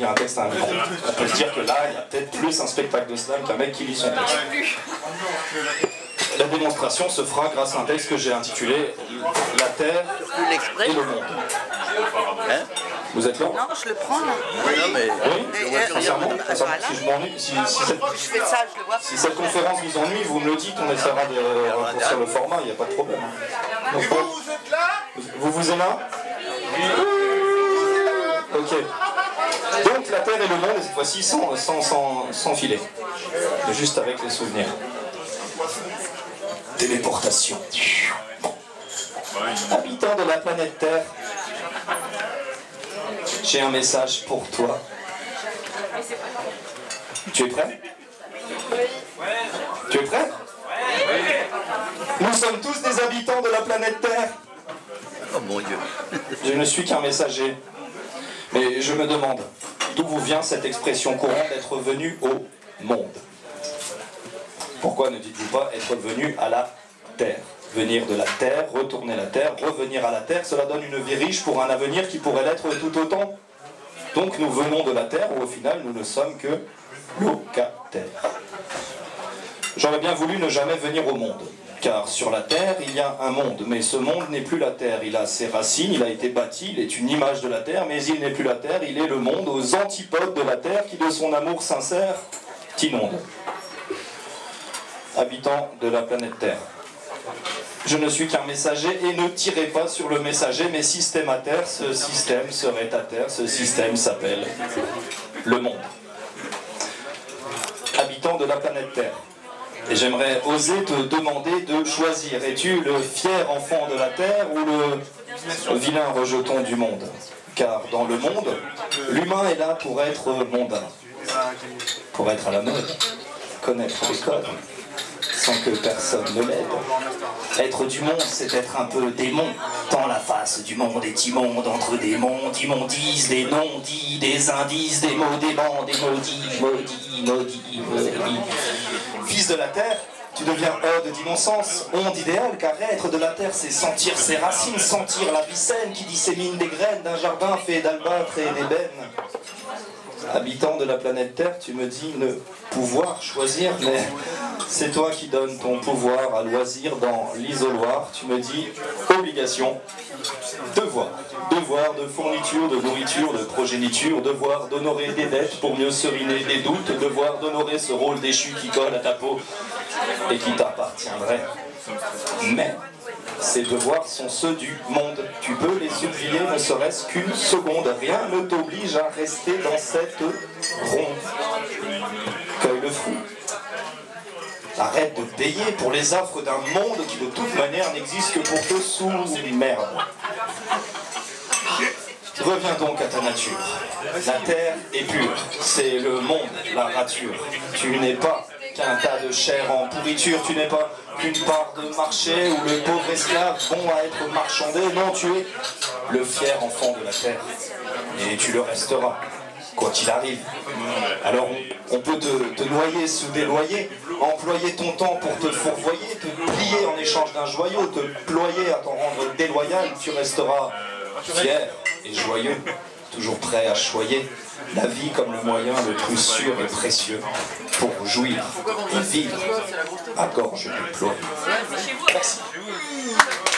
lire un texte à un micro. On peut se dire que là, il y a peut-être plus un spectacle de slam qu'un mec qui lit son texte. La démonstration se fera grâce à un texte que j'ai intitulé « La Terre et le monde ». Hein? Vous êtes là? Non, je le prends. Non. Oui, mais... Oui, sincèrement, Voilà. si je m'ennuie, si Je fais ça, je le vois. si cette conférence vous ennuie, vous me le dites, on essaiera de raccourcir le format, il n'y a pas de problème. Donc, Vous êtes là? vous êtes là? Oui. Ok. Donc la Terre et le monde, et cette fois-ci sans filet. Mais juste avec les souvenirs. Téléportation. Habitants de la planète Terre, j'ai un message pour toi. Tu es prêt? Tu es prêt? Nous sommes tous des habitants de la planète Terre. Oh mon Dieu. Je ne suis qu'un messager. Mais je me demande, d'où vous vient cette expression courante d'être venu au monde? Pourquoi ne dites-vous pas être venu à la Terre? Venir de la Terre, retourner la Terre, revenir à la Terre, cela donne une vie riche pour un avenir qui pourrait l'être tout autant. Donc nous venons de la Terre où au final nous ne sommes que locataires. J'aurais bien voulu ne jamais venir au monde, car sur la Terre il y a un monde, mais ce monde n'est plus la Terre, il a ses racines, il a été bâti, il est une image de la Terre, mais il n'est plus la Terre, il est le monde aux antipodes de la Terre qui de son amour sincère t'inonde. Habitants de la planète Terre. Je ne suis qu'un messager et ne tirez pas sur le messager, mais système à terre, ce système serait à terre, ce système s'appelle le monde. Habitants de la planète Terre. Et j'aimerais oser te demander de choisir. Es-tu le fier enfant de la Terre ou le vilain rejeton du monde? Car dans le monde, l'humain est là pour être mondain, pour être à la mode, connaître les codes, sans que personne ne l'aide. Être du monde, c'est être un peu démon, tant la face du monde est immonde, entre des mondes, immondices, des non-dits, des indices, des mots déments, des maudits. Fils de la terre, tu deviens ode d'immonde-sens, onde idéale, car être de la terre, c'est sentir ses racines, sentir la vie saine qui dissémine des graines d'un jardin fait d'albâtre et d'ébène. Habitant de la planète Terre, tu me dis ne pouvoir choisir, mais c'est toi qui donnes ton pouvoir à loisir dans l'isoloir. Tu me dis obligation, devoir. Devoir de fourniture, de nourriture, de progéniture, devoir d'honorer des dettes pour mieux seriner des doutes, devoir d'honorer ce rôle déchu qui colle à ta peau et qui t'appartiendrait. Mais ces devoirs sont ceux du monde. Tu peux les oublier ne serait-ce qu'une seconde. Rien ne t'oblige à rester dans cette ronde. Cueille le fruit. Arrête de payer pour les offres d'un monde qui de toute manière n'existe que pour te sous-merde. Reviens donc à ta nature. La terre est pure. C'est le monde, la rature. Tu n'es pas qu'un tas de chair en pourriture. Tu n'es pas qu'une part de marché où le pauvre esclave bon à être marchandé. Non, tu es le fier enfant de la terre. Et tu le resteras, quoi qu'il arrive. Alors on peut te noyer sous des loyers, employer ton temps pour te fourvoyer, te plier en échange d'un joyau, te ployer à t'en rendre déloyal. Tu resteras fier et joyeux, toujours prêt à choyer la vie comme le moyen le plus sûr et précieux pour jouir et vivre à gorge déployée. Merci.